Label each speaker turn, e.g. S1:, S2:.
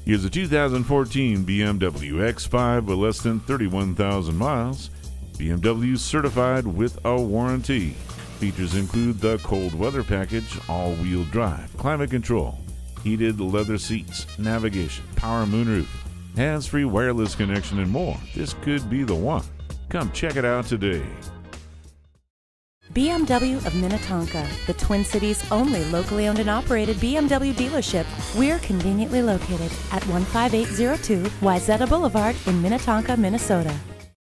S1: Here's a 2014 BMW X5 with less than 31,000 miles. BMW certified with a warranty. Features include the cold weather package, all-wheel drive, climate control, heated leather seats, navigation, power moonroof, hands-free wireless connection, and more. This could be the one. Come check it out today.
S2: BMW of Minnetonka, the Twin Cities' only locally owned and operated BMW dealership. We're conveniently located at 15802 Wayzata Boulevard in Minnetonka, Minnesota.